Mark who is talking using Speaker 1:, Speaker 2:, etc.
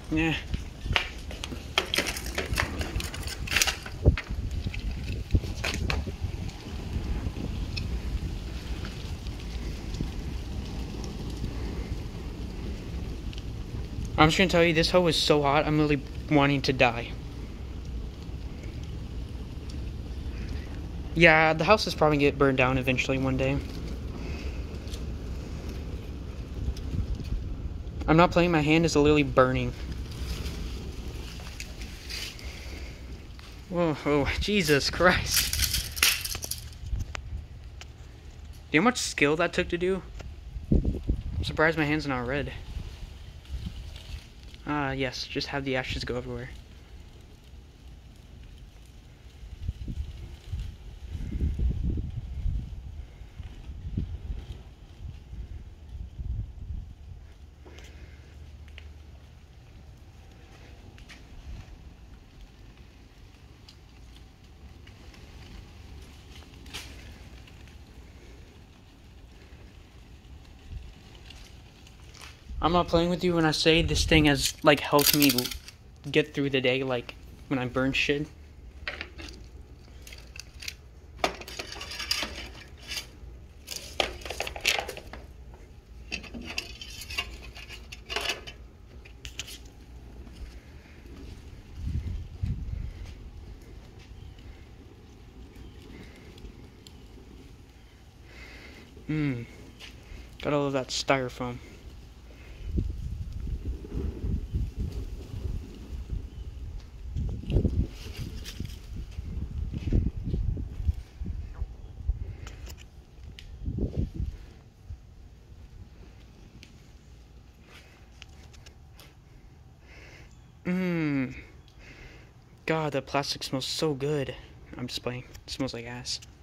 Speaker 1: Yeah. I'm just gonna tell you, this hoe is so hot, I'm really wanting to die. Yeah, the house is probably gonna get burned down eventually one day. I'm not playing, my hand is literally burning. Whoa, oh, Jesus Christ. Do you know how much skill that took to do? I'm surprised my hand's not red. Yes, just have the ashes go everywhere. I'm not playing with you when I say this thing has, like, helped me get through the day, like, when I burn shit. Got all of that styrofoam. God, that plastic smells so good. I'm just playing. It smells like ass.